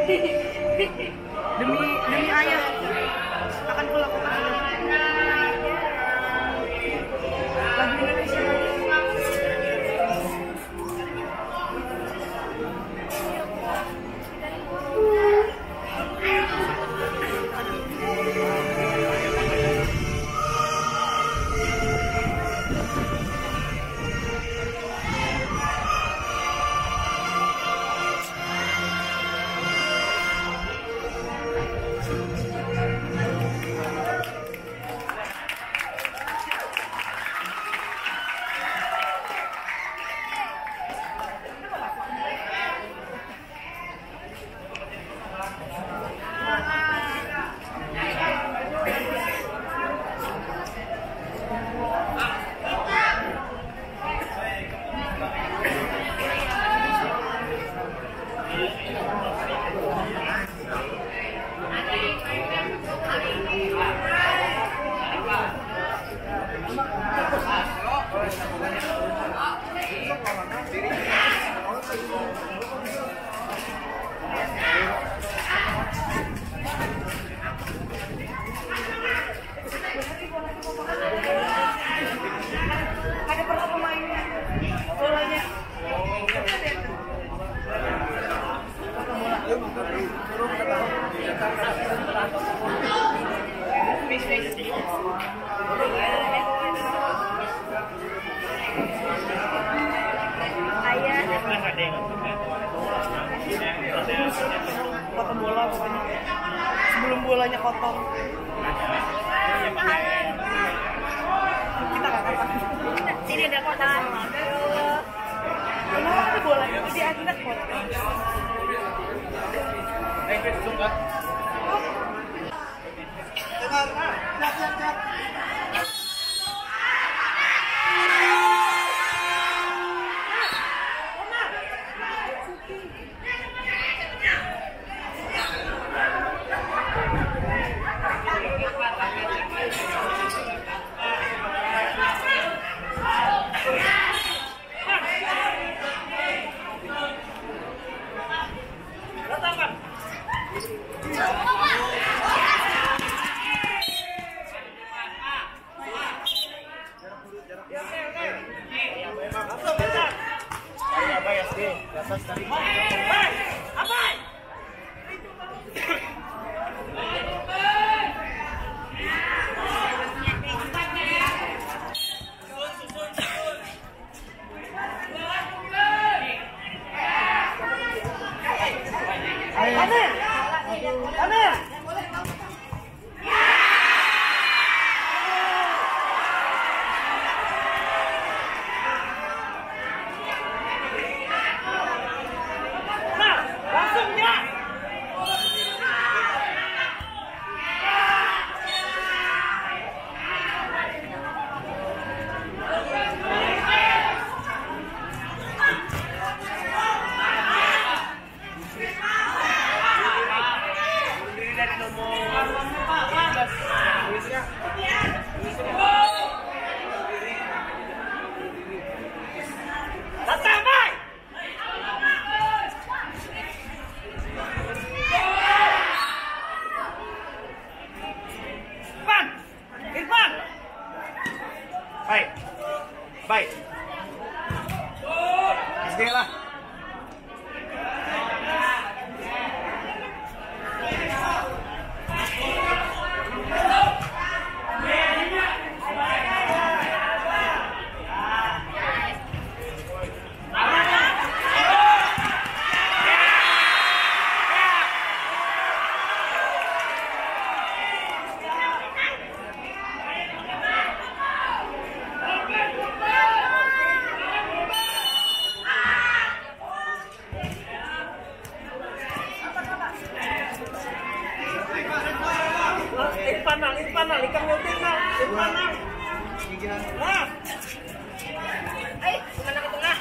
demi ayah akan kulakukan lagu Indonesia. Ada berapa pemainnya? Bolanya. Potong bola pokoknya. Sebelum bolanya kotor. Kita nggak apa-apa. Sini ada kotak. Kenapa ada bolanya? Di akhirnya kotor. Suka. Baik. SD lah. Panang, ikan multi panang. Nah. Mana ke tengah?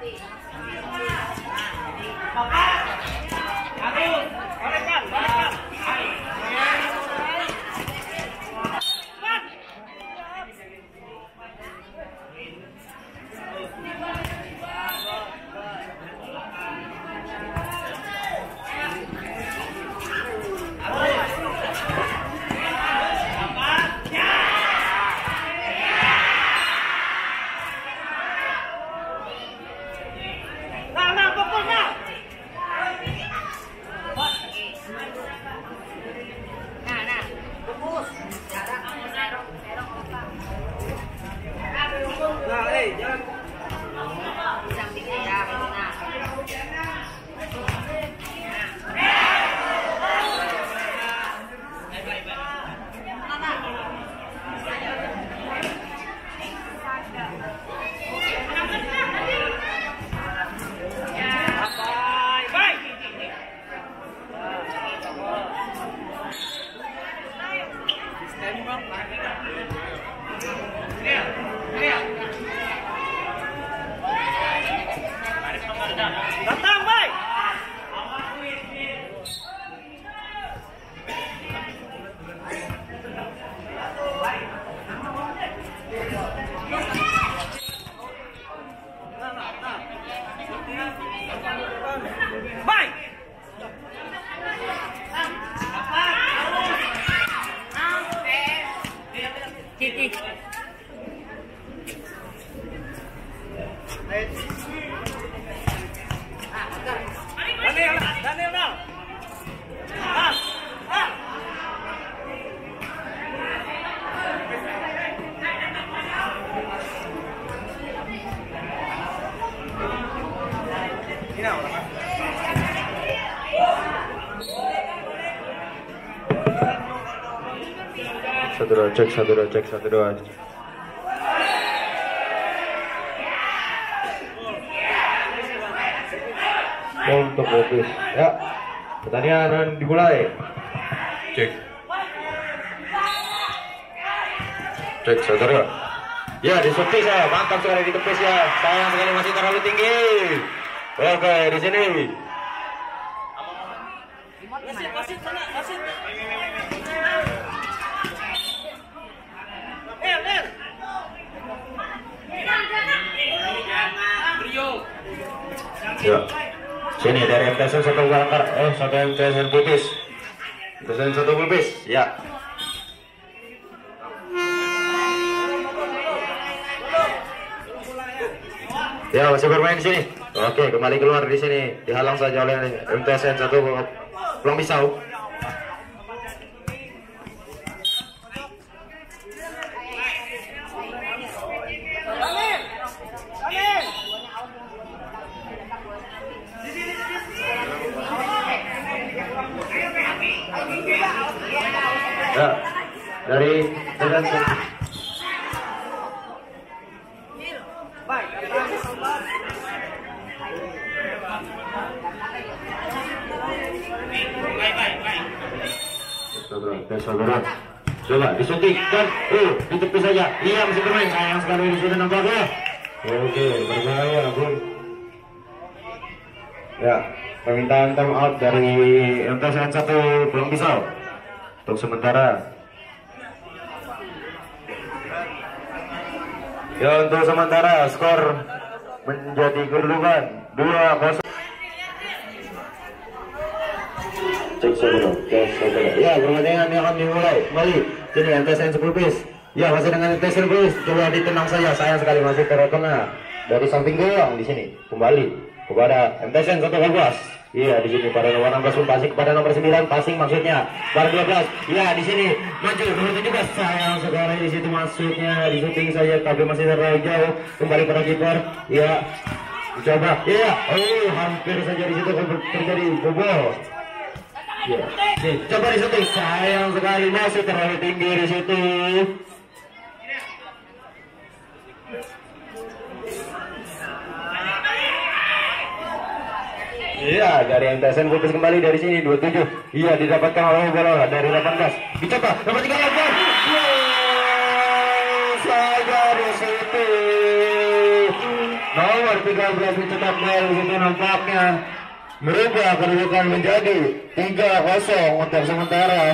Datang, baik. Baik. Daniel now. Satu dua cek, satu dua cek, satu dua. Untuk fokus, ya. Pertandingan dimulai. Cek. Cek, satu dua. Ya, disukti saya, mantap sekali ditepis ya. Sayang sekali masih terlalu tinggi. Oke, di sini. Wasit sana, wasit. Ya. Sini dari MTSN satu Walangkar, satu MTSN Pupis. MTSN satu Pupis, ya. Ya, masih bermain di sini. Oke, kembali keluar di sini. Dihalang saja oleh MTSN satu Pulang Pisau. Ya, dari Tegan saudara, coba disuntikkan, ditepis saja. Iya, masih bermain, sayang sekali di sini nampaknya. Oke, berbahaya, bro. Ya, permintaan time out dari MTSN 1 Pulang Pisau untuk sementara. Ya, untuk sementara skor menjadi kedudukan 2-0. Cek saudara, cek saudara. Ya, pertandingan yang akan dimulai kembali. Sini MTSN 10 bis. Ya, masih dengan MTSN 10 bis. Coba ditenang saja, sayang sekali masih terkena dari samping gawang di sini. Kembali kepada MTSN 1 Kalbas. Iya, di sini pada nomor 16 pun passing kepada nomor 9, passing maksudnya. Pada 12. Ya, di sini maju nomor 17. Sayang sekali di situ masuknya di shooting saja tapi masih terlalu jauh. Kembali pada kiper. Ya. Coba. Iya. Oh, hampir saja di situ terjadi bobol. Ya. Nih, coba di shooting. Sayang sekali masih terlalu tinggi di situ. Iya, dari MTSN Pupis kembali dari sini 27. Iya, didapatkan oleh bola dari 18. Dicoba nomor 38. Saja di situ. Nomor nomor 13 mencetak gol di situ nampaknya merubah kedudukan menjadi 3-0 untuk sementara.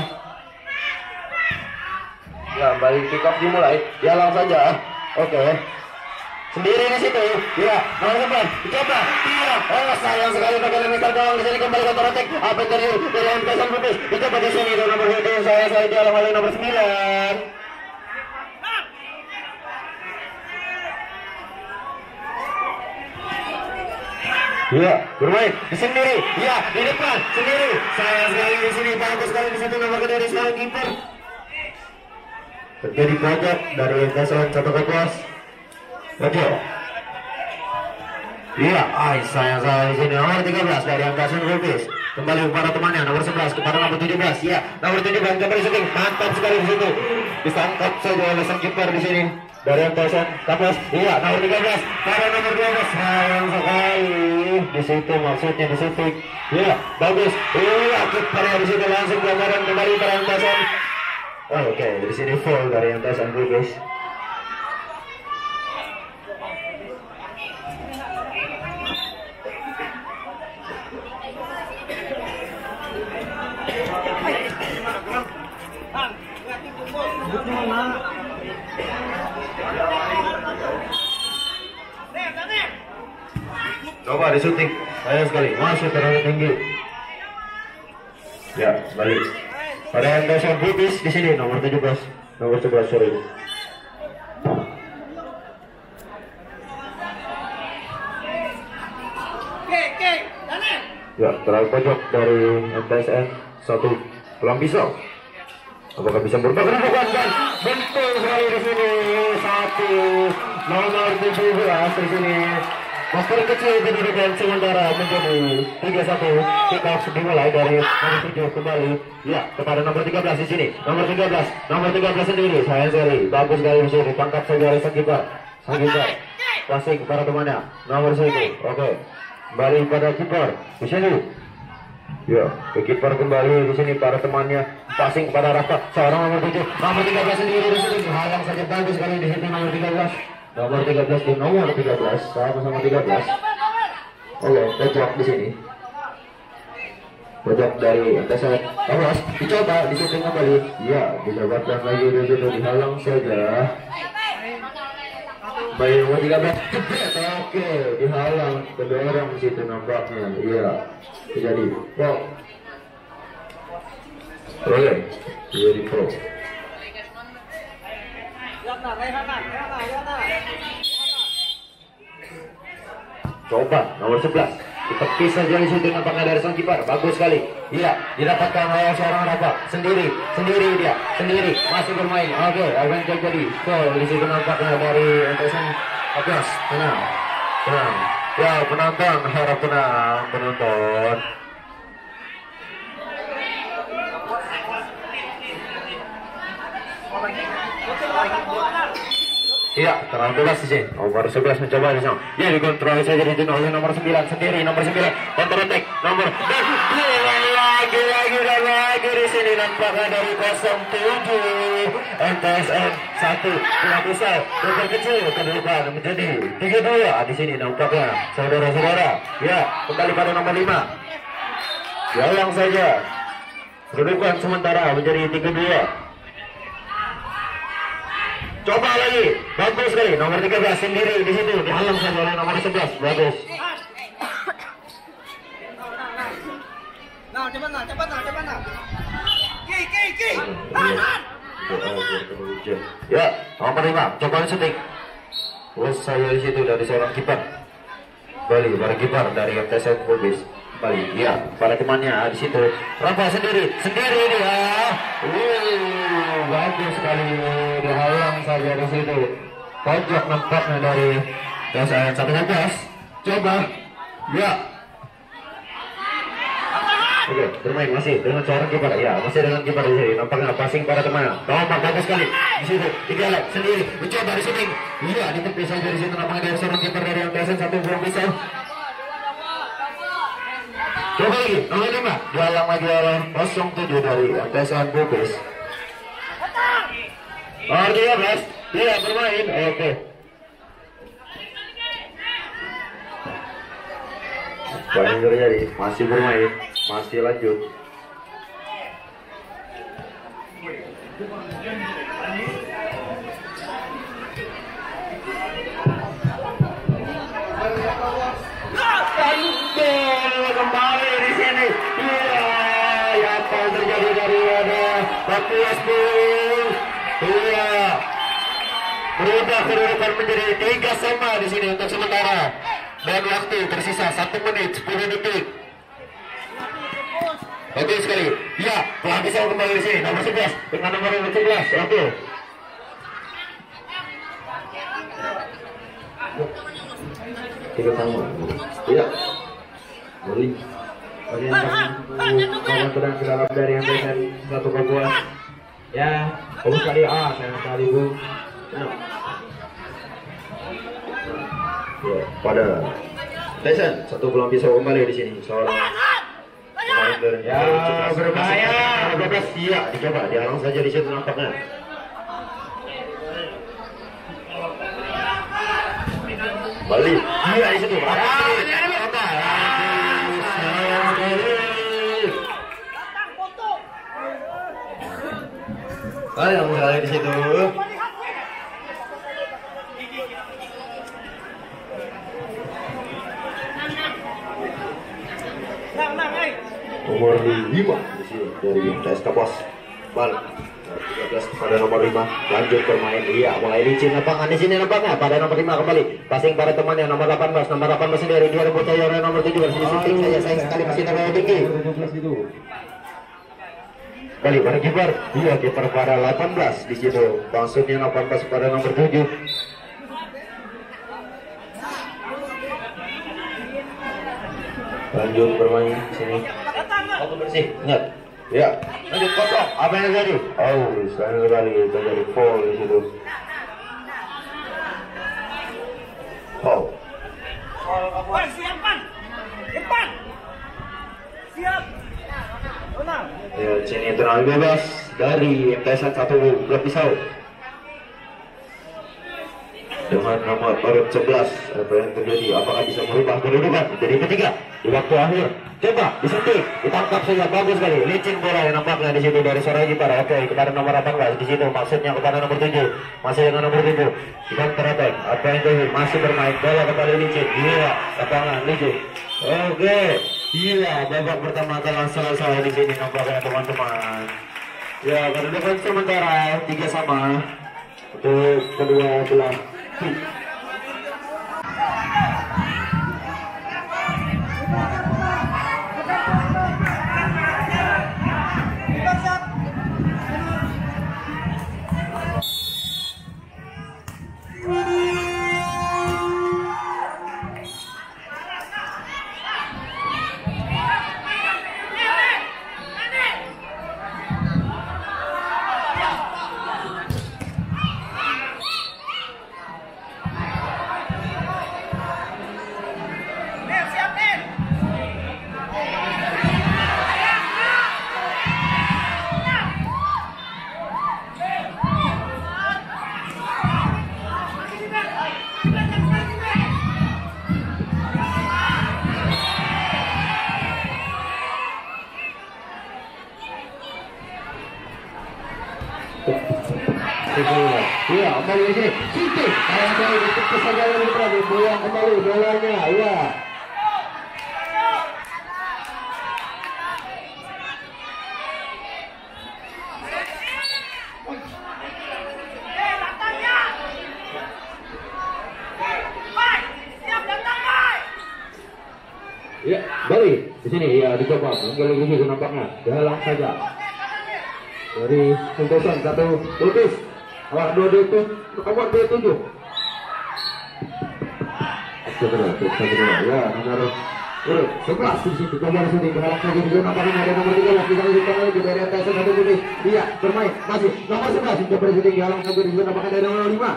Ya, balik pick up dimulai. Ya, langsung saja. Oke. Sendiri di situ. Ya, nomor 9. Dicoba. Iya. Oh, sayang sekali bagaimana Mister Gawang di sini kembali counter attack. Apa yang terjadi dari MTS Pupis? Dicoba di sini dengan nomor 7. Saya dialang oleh nomor 9. Ya, bermain di sendiri. Ya, di depan sendiri. Sayang sekali di sini. Bagus sekali di situ nomor kedua sekarang kiper. Terjadi pojok dari MTS 1-0. Oke. Iya, sayang sekali di sini nomor 13 dari MTS Pupis. Kembali kepada temannya nomor 11 kepada nomor 17. Ya, nomor 17 kembali syuting. Mantap sekali di situ. Disangkap saja oleh sang kiper di sini. Dari MTS Kapus. Iya, nomor 13 pada nomor 12. Sayang sekali di situ maksudnya di situ. Iya, bagus. Iya, kipernya di situ langsung pelanggaran kembali pada MTS. Oke, di sini full dari MTS Pupis. Coba di syuting, sayang sekali masih terlalu tinggi. Ya, balik. Pada MTS Pupis di sini nomor 17, nomor 11 sorry. Ya, terlalu pojok dari MTSN 1 pelang pisau. Apakah bisa berubah kedudukan dan betul sekali di sini 1 nomor 17 di sini. Masker kecil kedudukan sementara menjadi 3-1. Kick off dimulai dari nomor 7 kembali. Ya, kepada nomor 13 di sini. Nomor 13 sendiri. Sayang sekali, bagus sekali di sini. Tangkap saja oleh sang kiper. Passing para temannya. Nomor 1. Oke. Kembali pada kiper di sini. Ya, ke kiper kembali di sini para temannya. Passing kepada Rafa. Seorang nomor 7. Nomor 13 sendiri di sini. Halang saja bagus sekali di sini nomor 13. Nomor 13 di nomor 13 sama 13. Oke, pojok di sini. Pojok dari MTS. Awas, dicoba di situ kembali. Ya, dicobakan lagi di situ dihalang saja. Baik, nomor 13. Oke, dihalang kedua orang di situ nampaknya. Iya, terjadi. Wow. Oke, jadi pro. Coba nomor 11 ditepis saja di situ nampaknya dari sang kiper. Bagus sekali. Iya, didapatkan oleh seorang Rafa. Sendiri dia, masih bermain. Oke, apa yang terjadi? Gol di situ nampaknya dari MTSN Kapus. Tenang. Ya, penonton harap tenang, penonton. Iya, terlalu bebas di sini. Nomor 11 mencoba di sana. Ya, dikontrol saja di sini oleh nomor 9 sendiri. Nomor 9 counter attack. Nomor lagi di sini nampaknya dari 07 MTSN 1 pelang pisau. Nomor kecil kedudukan menjadi 3-2 di sini nampaknya saudara-saudara. Ya, kembali pada nomor 5. Jalang saja. Kedudukan sementara menjadi 3-2. Coba lagi, bagus sekali. Nomor 13 sendiri di situ dihalang saja oleh nomor 11. Bagus. Cepat. Ya, nomor 5. Coba syuting. Terus saya di situ dari seorang kiper. Bali, para kiper dari MTS Pupis. Bali, ya, para temannya di situ. Rafa sendiri dia. Bagus sekali dihalang saja di situ. Pojok nampaknya dari MTSN 1-11. Coba, ya. Oke, bermain masih dengan seorang kiper. Ya, masih dengan kiper di sini. Nampaknya passing para teman. Nomor bagus sekali di situ. Digalak sendiri, mencoba di shooting. Iya, ditepis saja di situ. Nampaknya dari seorang kiper dari MTSN 1 belum bisa. Coba lagi, nomor 5 dihalang lagi oleh 07 dari MTSN Pupis. Nomor 13 tidak bermain. Oke. Apa yang terjadi? Masih bermain, masih lanjut. Kembali di sini. Iya, apa yang terjadi dari ada Papias Bung? Iya, berubah kedudukan menjadi 3 sama di sini untuk sementara. Dan waktu tersisa 1 menit 10 detik. Oke sekali. Ya, pelatih saya kembali di sini nomor 11 dengan nomor 17. Oke. Tiga sama. Iya. Beli. Kawan sedang ke dalam dari yang dengan satu kebuan. Ya, bagus sekali. Sayang sekali Bu. Ya, pada Tyson satu bola pisau kembali di sini seorang pemain dari berbahaya. 12 iya dicoba dihalang saja di situ nampaknya. Balik iya di situ. Sayang sekali di situ. Nomor 5 di sini dari TS Kapos. Bal 13 pada nomor 5 lanjut bermain. Iya, mulai licin lapangan di sini nampaknya pada nomor 5 kembali. Passing pada temannya nomor 18. Nomor 18 sendiri dia rebut oleh nomor 7 di sini shooting saja sayang sekali masih terlalu tinggi. 17 itu. Kali pada kiper. Iya, kiper pada 18 di situ. Maksudnya 18 pada nomor 7. Lanjut bermain di sini. Waktu bersih, ingat. Ya, lanjut kosong. Apa yang terjadi? Oh, sekali kali terjadi foul di situ. Foul. Siapkan. Depan. Siap. Tenang. Ya, sini tenang bebas dari MTS 1 blok pisau. Dengan nomor 11, apa yang terjadi? Apakah bisa merubah kedudukan jadi ketiga di waktu akhir? Coba disuntik, ditangkap saja bagus sekali. Licin bola yang nampaknya di situ dari seorang kiper. Oke, kepada nomor 18 di situ maksudnya kepada nomor 7. Masih dengan nomor 7. Di counter attack. Apa yang terjadi? Masih bermain bola kembali licin. Iya, lapangan licin. Oke, iya babak pertama telah selesai di sini nampaknya teman-teman. Ya, kedudukan sementara 3 sama untuk kedua belah. Iya, kembali di sini. Siti, sayang sekali ditepis saja oleh Prabu. Buang kembali bolanya. Iya. Ya, balik di sini. Ya, dicoba. Kembali di sini nampaknya. Dalam saja. Dari sentuhan satu lukis. Awak 2 awak 27. Segera. Ya, nomor 11 di situ. Coba di sini berhalang lagi di zona paling ada nomor 13 bisa lanjutkan lagi dari atas satu putih. Iya, bermain masih nomor 11 coba di sini berhalang lagi di zona paling ada nomor 5.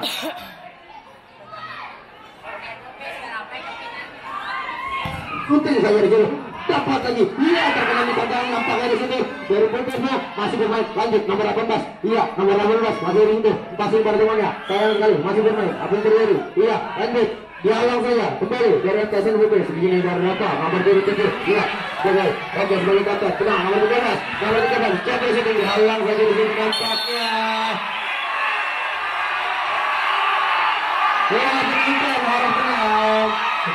Putih saja di sini. Dapat lagi. Iya, terkena misalkan nampaknya di sini. Dari putihnya masih bermain lanjut nomor 18. Iya, nomor 18 masih di situ. Passing pada temannya. Sayang sekali masih bermain. Apa yang terjadi? Iya, lanjut. dihalang saja kembali dari atas Lubis begini dari apa nomor 27 ya oke kembali ke atas tenang nomor 13 jatuh di sini dihalang saja di sini nampaknya ya peningkat harus tenang.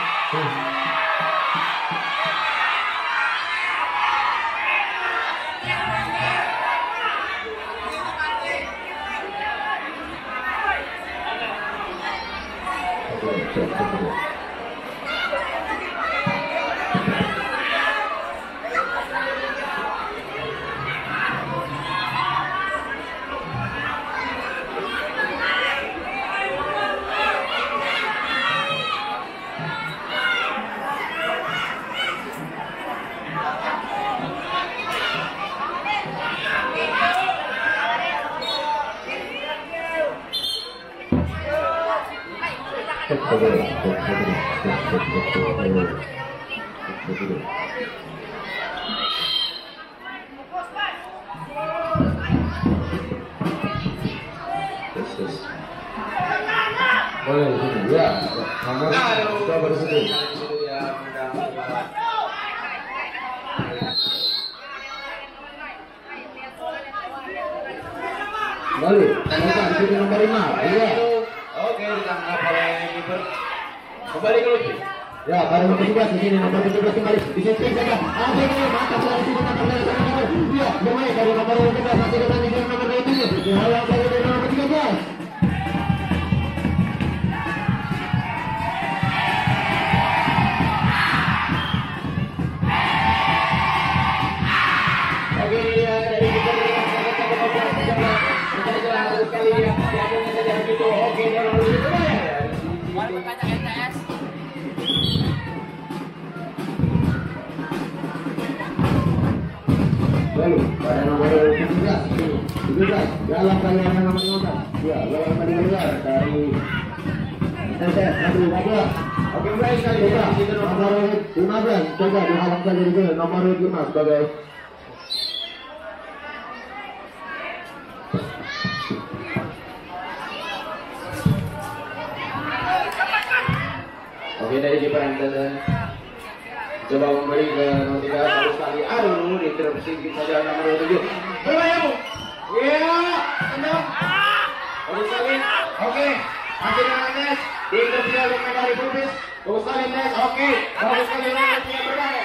Kembali, di nomor 5. Iya. Oke, ditangkap oleh kiper. Kembali ke Lutfi. Ya, baru nomor 17 di sini nomor 17 kembali di sini saja. Apa ini mantap dari sini mantap dari sana nomor. Iya, bermain dari nomor 17 masih dengan di nomor 27. Dihalang dari nomor 13. Oke, dia dari kiper sekali ya. Saja begitu. Oke, dia lalu itu ya. Lalu pada nomor 17 dalam kalian nomor 15 ya lawan kali keluar dari TTS nomor 15. Oke, mulai sekali Coba nomor 15 coba dihalang saja di sini nomor 15 sebagai Oke, dari kiper Anderson coba kembali ke nomor 3 baru sekali. Aduh, diteruskan saja nomor 7. Berbahaya, Bu. Ya, tendang. Bagus sekali. Oke, masih dengan Nes. Diteruskan oleh dari Lubis. Bagus sekali Nes. Oke, bagus sekali nomor 3 berbahaya.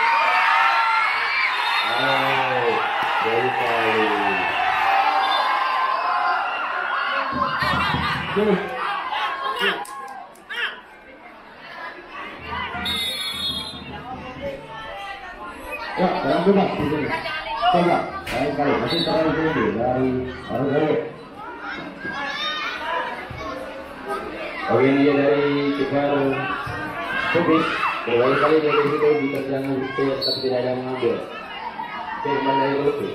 jauh sekali. Ya, sekarang coba di sini. Coba, lain kali masih terlalu tinggi dari Argolo. Oke, ini dia dari kiper Lubis. Beberapa kali dia di situ diterjang Lubis tapi tidak ada yang mengambil. Oke, kembali dari Lubis.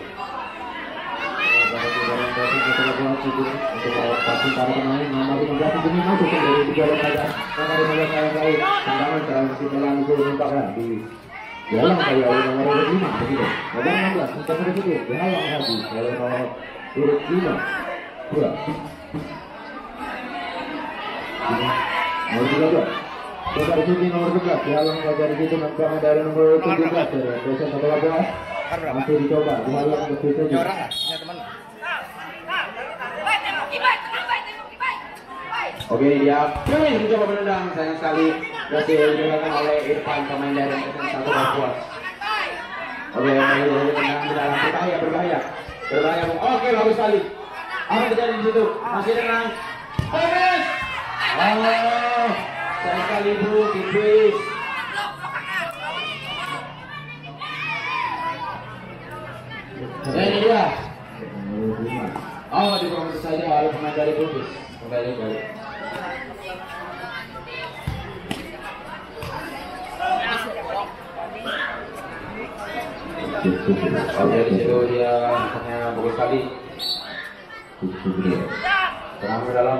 Untuk pasti para pemain nomor 15 ini masuk dari 3 lembaga. Nomor 15 saya kali tendangan transimelan itu merupakan di dalam kali oleh nomor 5 begitu. Nomor 16 untuk begitu dihalang lagi oleh nomor urut 5. Dua. Nomor 13. Coba di sini nomor 11 dihalang saja di situ nampaknya dari nomor 17 dari dosen 14. Masih dicoba dihalang ke situ. Orang nggak? Punya teman nggak? Oke, ini dia. Pilih mencoba menendang, sayang sekali berhasil dilakukan oleh Irfan pemain dari satu Papua. Oke, ini tendang ke dalam berbahaya. Oke, bagus sekali. Apa yang terjadi di situ? Masih dengan Lubis. Oh, sayang sekali Bu, tipis. Ini dia. Oh, diproses saja oleh pemain dari Lubis. Kembali. Oke, di situ dia hanya bagus sekali. Tenang ke dalam.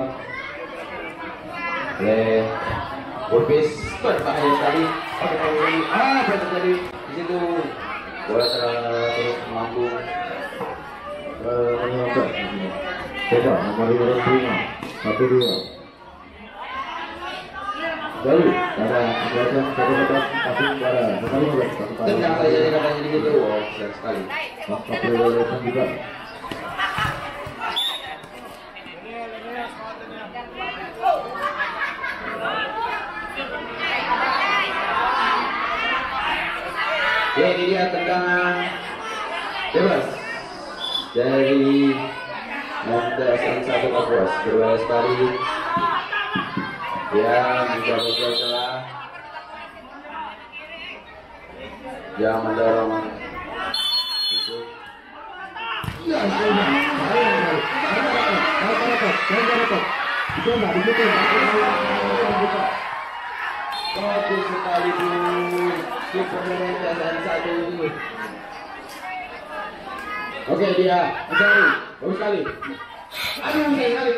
Oleh Lubis berbahaya sekali. Oke, berarti terjadi di situ. Bola terus melambung. Coba nomor 5 1-2. Baru ada kegiatan satu passing para tendang saja katanya begitu. Oh, sayang sekali. Kapten juga. Ya, ini dia tendangan bebas dari MTSN 1 Kapuas. Berbahaya sekali. Ya, menjaga celah yang mendorong itu. Ya, bagus sekali di pemerintahan satu ini. Oke, dia mencari, bagus sekali. Aduh, bagus sekali.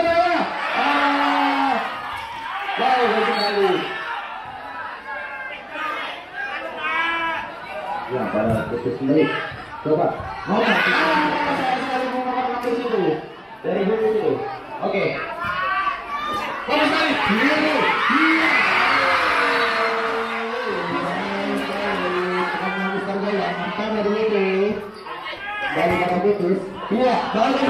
Bagus sekali. Ya, pada putus sendiri. Coba. Sekali mengangkat itu dari dulu itu. Oke. Bagus sekali. Dari kata putus, iya, bagus.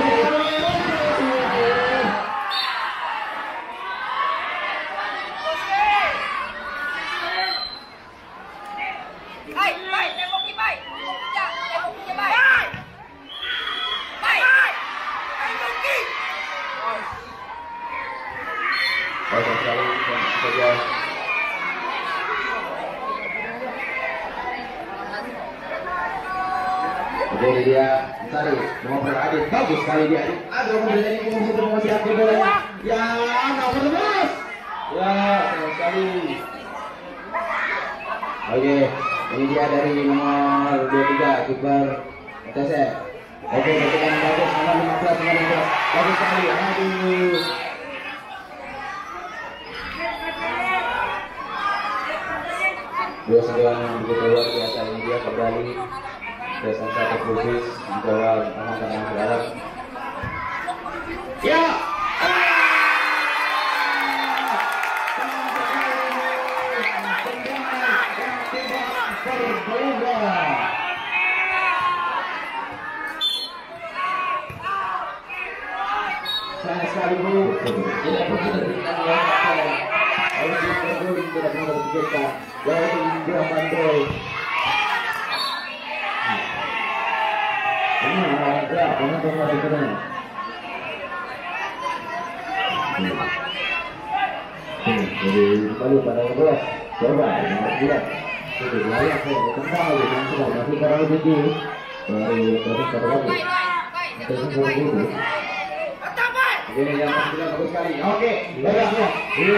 Jadi dia mencari nomor Adit, bagus sekali dia. Aduh, kemudian ini mau siap bolanya. Ya, nomor tebus. Ya, sayang sekali. Oke, ini dia dari nomor 23 kiper TSM. Oke, ketika bagus nomor 15 nomor 15. Bagus sekali. Aduh. Dua sentuhan yang begitu luar biasa ini dia kembali. Pesan satu khusus menjawab anak-anak berharap. Ya. Saya sekali dulu tidak begitu dengan orang harus diperduli tidak pernah berpikirkan yaitu Indra Bandoy. Ini ada penonton dari sana. Jadi kembali pada bola. Coba nomor 2. Itu layak kembali dengan sudah masih terlalu tinggi dari proses terbaru. Terus begitu. Ini yang sudah bagus sekali. Oke, baik semua. Iya.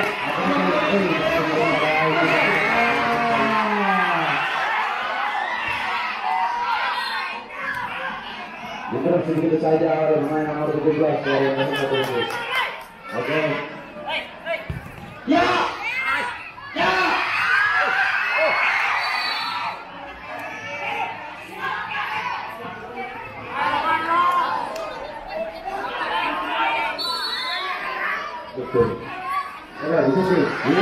Diterus sedikit saja oleh pemain nomor 17 dari Indonesia Turkis. Oke. Ya. Ya. Betul. Ada di sini.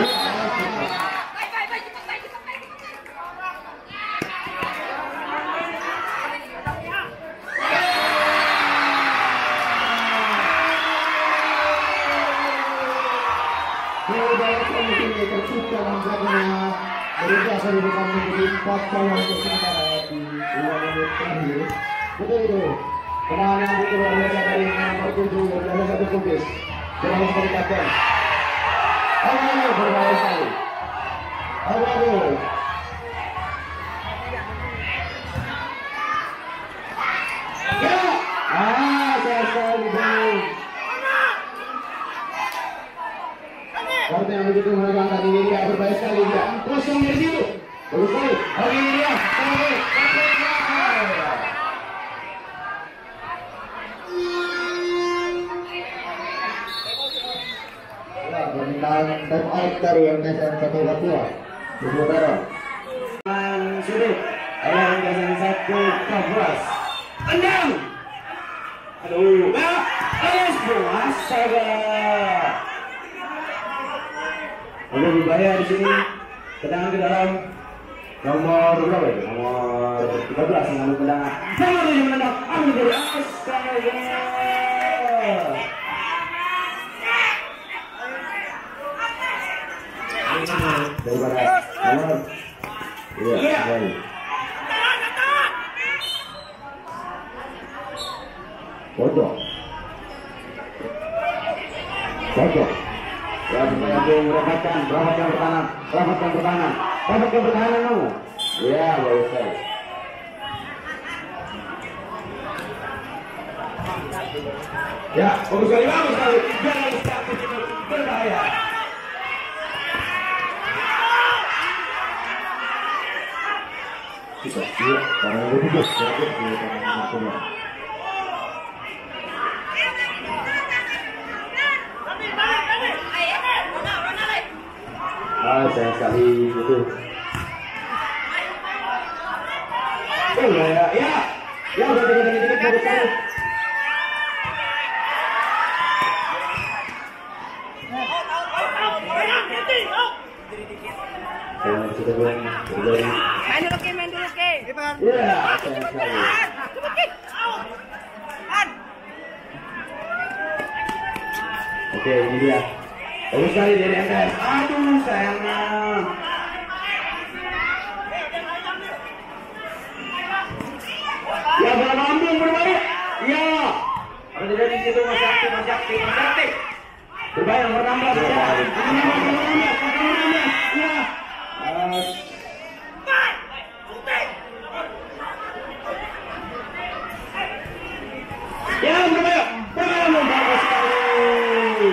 Tercipta nampaknya berubah dari depan menjadi 4 poin untuk sementara di 2 menit terakhir. Betul itu. Kemenangan yang begitu luar biasa dari nomor 7 dari Indonesia Turkis. Dengan sebagai kapten. Aduh, berbahaya sekali. Aduh. Ya. Saya sekali dulu. Kartu yang begitu menegangkan ini dia berbahaya sekali dia. Kosong dari situ. Bagus sekali. Oke, ini dia. Permintaan time out dari MTSN 1 Kapuas. Saudara. Sudah. Oleh MTSN 1 Kapuas. Tendang. Aduh. Ayo semua saja. Oke, berbahaya di sini. Tendangan ke dalam. Nomor berapa ya? Nomor 13 mengambil tendangan. Nomor yang menendang. Ambil dari astaga. Daripada nomor. Iya, baik. Pojok. Ya, menyambung merapatkan pertahanan kamu. Ya, bagus sekali. Ya, bagus sekali. Jangan status itu berbahaya. Bisa, iya, karena lebih bagus. Sayang sekali itu. Ya udah dikit bagus sekali. Main dulu ke. Iya, sayang sekali. Oke, ini dia. Bagus sekali dari MTS. Aduh, sayangnya. Ya, bola lambung berbahaya. Ya. Ada tidak di situ Mas Yakti. Berbahaya nomor 16 ya. Ya. Ya, berbahaya. Bagus sekali.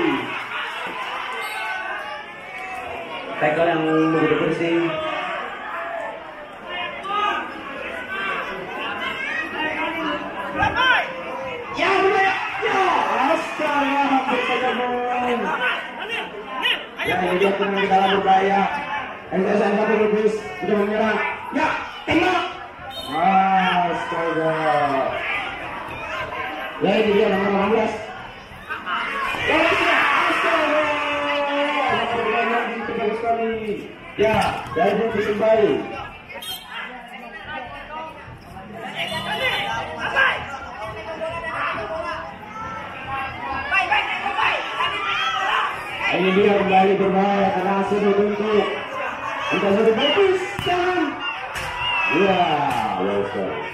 Tackle yang begitu bersih. Ya, berbahaya. Ya, astaga, hampir saja bom. Ya, ini dia tenang di dalam berbahaya. MTSN 1 Lubis sudah menyerang. Ya, tembak. Astaga. Ya, ini dia nomor 18. Ya, astaga. Bagus sekali. Ya, dari Bukit Sembari. Ini dia kembali berbahaya karena sudah bentuk. Kita sudah bagus kan? Ya, bagus.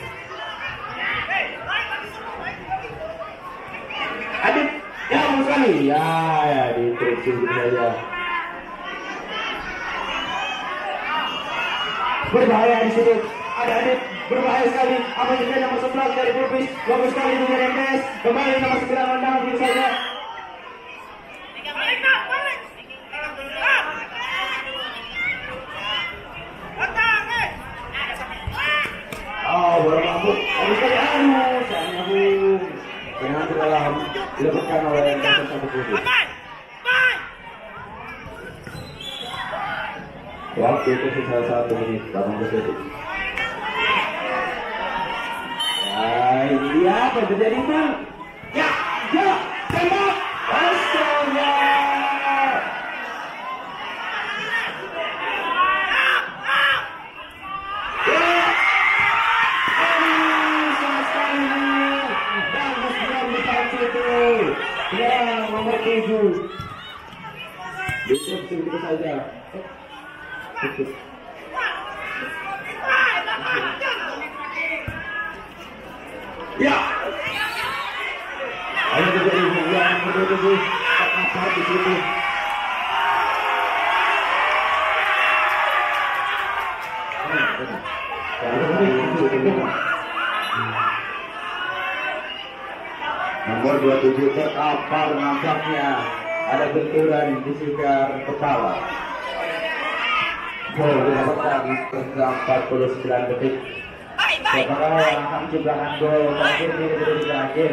Adit, ya bagus sekali. Ya, diteruskan gitu saja. Berbahaya di sini. Ada Adit, berbahaya sekali. Apa saja nomor 11 dari Pulpis. Bagus sekali dengan MTS. Kembali nomor 9 menang gitu saja. Oh, bola lambung. Bagus sekali. Aduh, sayangnya bung. Dengan ke dalam dilepaskan oleh MTS 1 Pulpis. Waktu itu sisa 1 menit 18 detik. Ya, ini dia apa yang terjadi bang? Ya, tembak. Astaga. Ya, nomor 7. Bisa begitu saja. Ya. Ayo terjadi yang berbeda apa di situ. Nomor 27 terkapar nampaknya ada benturan di sekitar kepala. Gol didapatkan setelah 49 detik. Apakah yang akan menciptakan gol terakhir ini belum berakhir?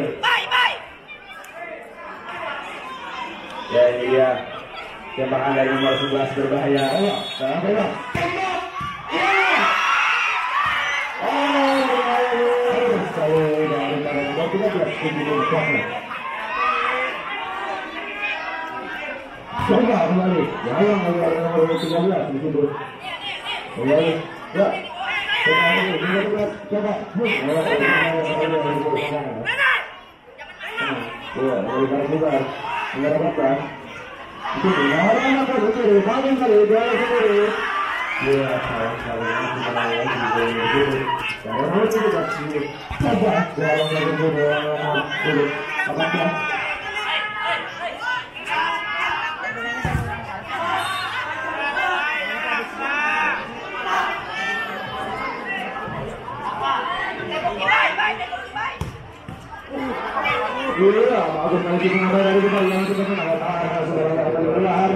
Ya, ini dia tembakan dari nomor 11 berbahaya. Salah tembak. Coba kembali. Yang nomor 13 di situ. Kembali. Ya. Coba. Ya, dari luar. Enggak dapat. Itu orang apa itu? Paling kali dia itu. Ya, kalau kita lagi gitu. Kalau itu tidak sih. Coba jalan dulu. Apa ya? Iya, aku nanti mengabar dari kita yang kita mengabar saudara-saudara.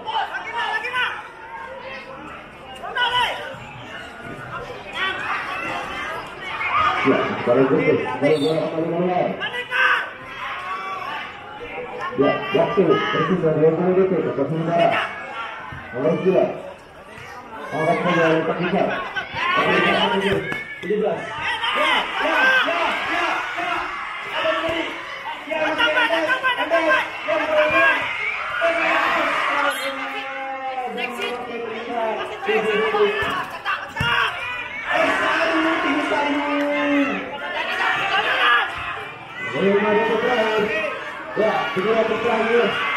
Ya, baru betul. Ya, waktu persis dari yang itu ke sementara. Harus juga. Angkat saja yang terbuka. 17. Ya, segera terakhir.